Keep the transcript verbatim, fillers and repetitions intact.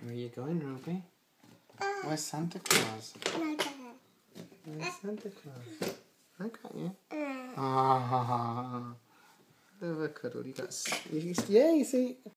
Where are you going, Ruby? Uh, Where's Santa Claus? no, Where's Santa Claus? I got you. uh, Ah, have a cuddle. You got. You, yeah, you see.